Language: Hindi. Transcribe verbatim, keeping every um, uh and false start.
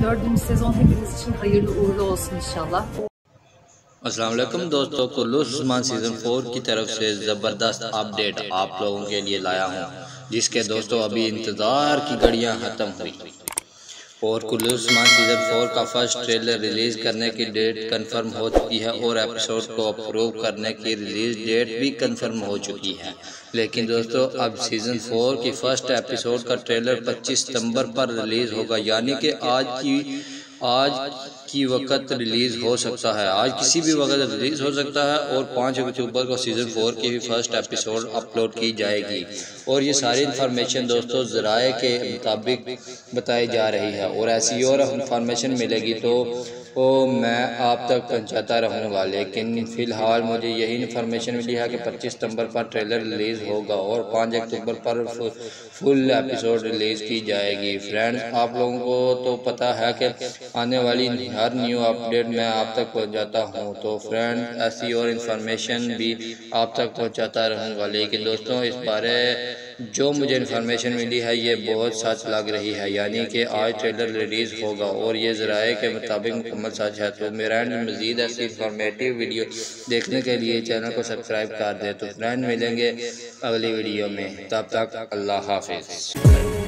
Dördüncü sezon hepimiz için hayırlı uğurlu olsun inşallah. अस्सलाम वालेकुम दोस्तों, कुल्लू उस्मान सीज़न फोर की तरफ से ज़बरदस्त अपडेट आप लोगों के लिए लाया हूं, जिसके दोस्तों अभी इंतज़ार की घड़ियां ख़त्म हुई और कुल्लू उस्मान सीज़न फोर का फर्स्ट ट्रेलर रिलीज़ करने की डेट कंफर्म हो चुकी है और एपिसोड को अप्रूव करने की रिलीज़ डेट भी कंफर्म हो चुकी है। लेकिन दोस्तों अब सीज़न फोर की फर्स्ट एपिसोड का ट्रेलर पच्चीस सितंबर पर रिलीज़ होगा, यानी कि आज की आज की वक्त रिलीज़ हो सकता है, आज किसी भी वक्त रिलीज़ हो सकता है और पाँच अक्टूबर को सीज़न फोर की भी फर्स्ट एपिसोड अपलोड की जाएगी। और ये सारी इन्फॉर्मेशन दोस्तों ज़राए के मुताबिक बताई जा रही है और ऐसी और इन्फॉर्मेशन मिलेगी तो वो मैं आप तक पहुंचाता रहूँगा। लेकिन फ़िलहाल मुझे यही इन्फॉर्मेशन मिली है कि पच्चीस सितंबर पर ट्रेलर रिलीज़ होगा और पाँच अक्टूबर पर फुल एपिसोड रिलीज़ की जाएगी। फ्रेंड्स, आप लोगों को तो पता है कि आने वाली हर न्यू अपडेट मैं आप तक पहुंचाता हूं, तो फ्रेंड्स ऐसी और इन्फॉर्मेशन भी आप तक पहुंचाता रहूंगा। लेकिन दोस्तों इस बारे जो मुझे इन्फॉर्मेशन मिली है ये बहुत सच लग रही है, यानी कि आज ट्रेलर रिलीज़ होगा और ये ज़राए के मुताबिक मुकम्मल सच है। तो मेरा मज़ीद ऐसी इन्फॉर्मेटिव वीडियो देखने के लिए चैनल को सब्सक्राइब कर दे। तो फ्रेंड मिलेंगे अगली वीडियो में, तब तक अल्लाह हाफिज़।